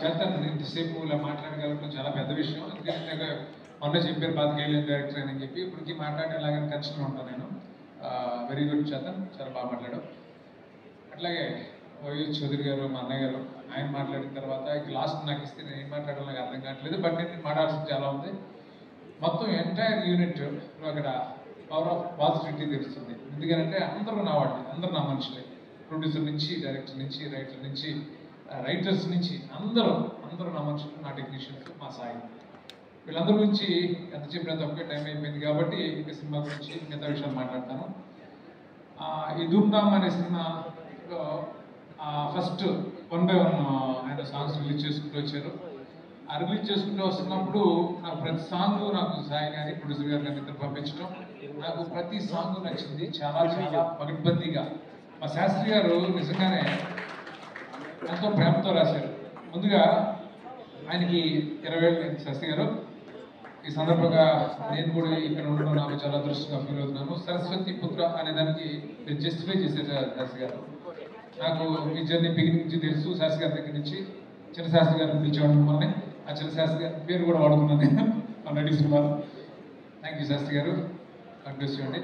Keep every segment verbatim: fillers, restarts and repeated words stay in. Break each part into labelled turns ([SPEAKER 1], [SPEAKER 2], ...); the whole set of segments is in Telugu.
[SPEAKER 1] చేతన్ ఇంతసేపు ఇలా మాట్లాడగలగడం చాలా పెద్ద విషయం. ఎందుకంటే మొన్న చెప్పారు పాతికేళ్ళ డైరెక్టర్ అని చెప్పి ఇప్పటికీ మాట్లాడేలాగానే టెన్షన్లో ఉంటాను నేను. వెరీ గుడ్ చేతన్, చాలా బాగా మాట్లాడావు. అట్లాగే వైఎస్ చౌదరి గారు, మా అన్నయ్య గారు, ఆయన మాట్లాడిన తర్వాత ఇక లాస్ట్ నాకు ఇస్తే నేను ఏం మాట్లాడాలో నాకు అర్థం కావట్లేదు. బట్ నేను మాట్లాడాల్సింది చాలా ఉంది. మొత్తం ఎంటైర్ యూనిట్ అక్కడ పవర్ ఆఫ్ పాజిటివిటీ తెలుస్తుంది. ఎందుకంటే అందరూ నా వాళ్ళు, అందరూ నా మనుషులే. ప్రొడ్యూసర్ నుంచి, డైరెక్టర్ నుంచి, రైటర్ నుంచి, రైటర్స్ నుంచి అందరూ అందరూ నా మనుషులు, నా టెక్నీషియన్స్, మా సాయి. వీళ్ళందరి గురించి ఎంత చెప్పినా తక్కువ, టైం అయిపోయింది కాబట్టి ఈ సినిమా గురించి మిగతా విషయాలు మాట్లాడతాను. ఈ ధూమ్ధామ్ అనే సినిమాలో ఫస్ట్ వన్ బై వన్ ఆయన సాంగ్స్ రిలీజ్ చేసుకుంటూ వచ్చారు. ఆ రిలీజ్ చేసుకుంటూ వస్తున్నప్పుడు నాకు ప్రతి సాంగ్ నాకు సాయి గారి ప్రొడ్యూసర్ గారు కానీ ఇద్దరు పంపించడం, నాకు ప్రతి సాంగ్ నచ్చింది. చాలా చాలా పగడ్బందీగా మా శాస్త్రి గారు నిజంగానే ఎంతో ప్రేమతో రాశారు. ముందుగా ఆయనకి ఇరవై ఏళ్ళు శాస్త్రి గారు. ఈ సందర్భంగా నేను కూడా ఇక్కడ ఉండడం నాకు చాలా అదృష్టంగా ఫీల్ అవుతున్నాను. సరస్వతి పుత్ర అనే దానికి జస్టిఫై చేశారు శాస్త్రి గారు. నాకు ఈ జర్నీ బిగినింగ్ నుంచి తెలుసు. శాస్త్రి గారి దగ్గర నుంచి చిన్న శాస్త్రి గారిని పిలిచేవాడు మిమ్మల్ని. ఆ చిన్న శాస్త్రి గారి పేరు కూడా వాడుకున్నాను నేను నడి సినిమాలో. థ్యాంక్ యూ శాస్త్రి గారు, కనిపిస్తుంది.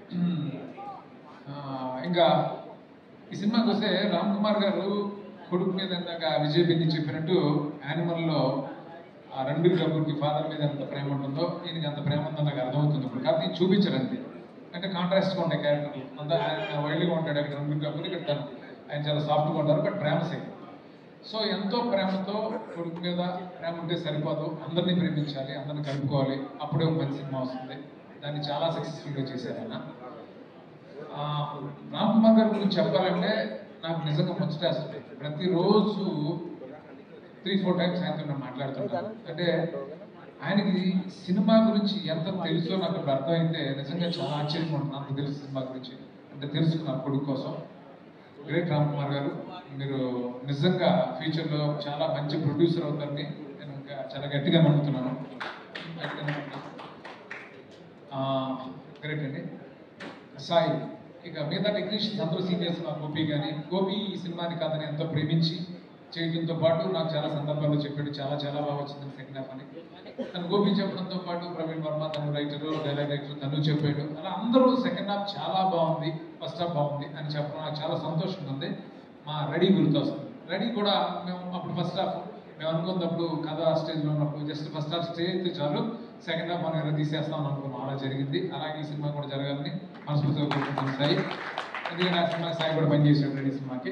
[SPEAKER 1] ఇంకా ఈ సినిమాకి వస్తే రామ్ కుమార్ గారు కొడుకు మీద ఇందాక విజయ్ బిన్ని చెప్పినట్టు యానిమల్లో ఆ రణబీర్ కపూర్కి ఫాదర్ మీద ఎంత ప్రేమ ఉంటుందో ఈయనకి అంత ప్రేమ ఉందో నాకు అర్థమవుతుంది ఇప్పుడు. కాబట్టి చూపించరు అంతే, అంటే కాంట్రాస్ట్గా ఉంటాయి క్యారెక్టర్లు. అంతా ఆయన వైల్డ్గా ఉంటాడు అక్కడ రణబీర్ కపూర్, ఇక్కడ ఆయన చాలా సాఫ్ట్గా ఉంటారు, బట్ ప్రేమ సేమ్. సో ఎంతో ప్రేమతో కొడుకు మీద ప్రేమ ఉంటే సరిపోదు, అందరినీ ప్రేమించాలి, అందరిని కలుపుకోవాలి, అప్పుడే ఒక మంచి సినిమా వస్తుంది. దాన్ని చాలా సక్సెస్ఫుల్గా చేశారు ఆయన. రామ్ కుమార్ గారి గురించి చెప్పాలంటే నాకు నిజంగా ముచ్చటేస్తుంది. ప్రతిరోజు త్రీ ఫోర్ టైమ్స్ ఆయనతో నేను మాట్లాడుతున్నాను. అంటే ఆయనకి సినిమా గురించి ఎంత తెలుసో నాకు ఇప్పుడు అర్థమైతే నిజంగా చాలా ఆశ్చర్యంగా ఉంటుంది. నాకు తెలుసు సినిమా గురించి అంటే తెలుసుకున్నాను కొడుకు కోసం. గ్రేట్ రామ్ కుమార్ గారు, మీరు నిజంగా ఫ్యూచర్లో చాలా మంచి ప్రొడ్యూసర్ అవుతారని నేను ఇంకా చాలా గట్టిగా నమ్ముతున్నాను. గ్రేట్ అండి. సాయి, ఇక మిగతా టెక్నీషియన్స్ అందరూ సీనియర్స్, మా గోపి కానీ, గోపి ఈ సినిమాని కథని ఎంతో ప్రేమించి చేయడంతో పాటు నాకు చాలా సందర్భాల్లో చెప్పాడు చాలా చాలా బాగా వచ్చింది సెకండ్ హాఫ్ అని. తను గోపి చెప్పడంతో పాటు ప్రవీణ్ వర్మ తను రైటరు, డైలాగ్ రైటర్ తను చెప్పాడు. అలా అందరూ సెకండ్ హాఫ్ చాలా బాగుంది, ఫస్ట్ హాఫ్ బాగుంది అని చెప్పడం నాకు చాలా సంతోషంగా ఉంది. మా రెడీ గుర్తొస్తుంది. రెడీ కూడా మేము అప్పుడు ఫస్ట్ హాఫ్ మేము అనుకున్నప్పుడు కథ స్టేజ్లో ఉన్నప్పుడు జస్ట్ ఫస్ట్ హాఫ్ స్టేజ్ అయితే చాలు, సెకండ్ హాఫ్ మనం ఎలా తీసేస్తాం అనుకున్నాం. అలా జరిగింది. అలాగే ఈ సినిమా కూడా జరగాలని మనస్ఫూర్తిగా కోరుకుంటున్నాను సాయి. ఎందుకంటే ఆ సినిమా సాయి కూడా పనిచేసాడు రెడీ సినిమాకి.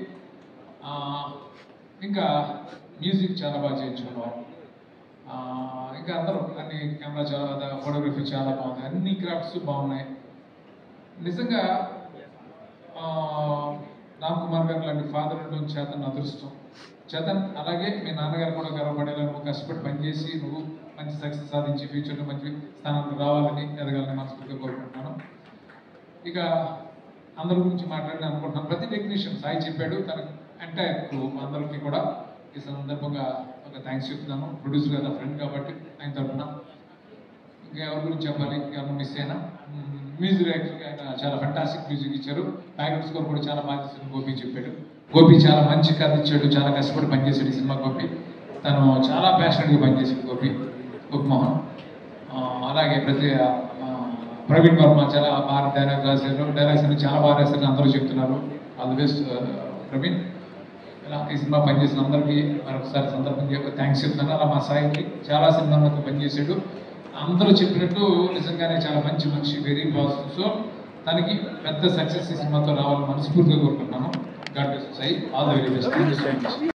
[SPEAKER 1] ఇంకా మ్యూజిక్ చాలా బాగా చేయించుకున్నాం. ఇంకా అందరూ అన్ని కెమెరా చాలా, ఫోటోగ్రఫీ చాలా బాగుంది, అన్ని క్రాఫ్ట్స్ బాగున్నాయి. నిజంగా రామ్ కుమార్ గారు లాంటి ఫాదర్ ఉండడం చేతన్ అదృష్టం. చేతన్, అలాగే మీ నాన్నగారు కూడా గర్వపడేలా నువ్వు కష్టపడి పనిచేసి నువ్వు మంచి సక్సెస్ సాధించి ఫ్యూచర్లో మంచి స్థానానికి రావాలని ఎదగాలని మనస్ఫూర్తిగా కోరుకుంటున్నాను. ఇక అందరి గురించి మాట్లాడాలని అనుకుంటున్నాను. ప్రతి టెక్నీషియన్ సాయి చెప్పాడు, తన ఎంటైర్ క్రూ అందరికీ కూడా ఈ సందర్భంగా ఒక థ్యాంక్స్ చెప్తున్నాను. ప్రొడ్యూసర్ కదా, ఫ్రెండ్ కాబట్టి ఆయన తరఫున. ఇంకా ఎవరి గురించి చెప్పాలి, ఎవరు మిస్ అయినా. మ్యూజిక్ డైరెక్టర్కి ఆయన చాలా ఫెంటాస్టిక్ మ్యూజిక్ ఇచ్చారు. బ్యాక్గ్రౌండ్ స్కోర్ కూడా చాలా బాగా చేశారు. గోపి చెప్పాడు. గోపి చాలా మంచి కథ ఇచ్చాడు, చాలా కష్టపడి పనిచేశాడు ఈ సినిమా. గోపి తను చాలా ప్యాషనెట్గా పనిచేసాడు. గోపి గోపిమోహన్. అలాగే ప్రతి ప్రవీణ్ వర్మ చాలా బాగా డైలాగ్ రాశారు. డైలాగ్స్ అన్ని చాలా బాగా రాశారు అందరూ చెప్తున్నారు. All the best Praveen. ఇలా ఈ సినిమా పనిచేసిన అందరికీ మరొకసారి సందర్భంగా థ్యాంక్స్ చెప్తున్నాను. అలా మా సాయికి చాలా సినిమాలకు పనిచేసాడు. అందరూ చెప్పినట్టు నిజంగానే చాలా మంచి మనిషి, వెరీ పాజిటివ్. సో తనకి పెద్ద సక్సెస్ ఈ సినిమాతో రావాలని మనస్ఫూర్తిగా కోరుకుంటున్నాను. God bless Sai. All the very best.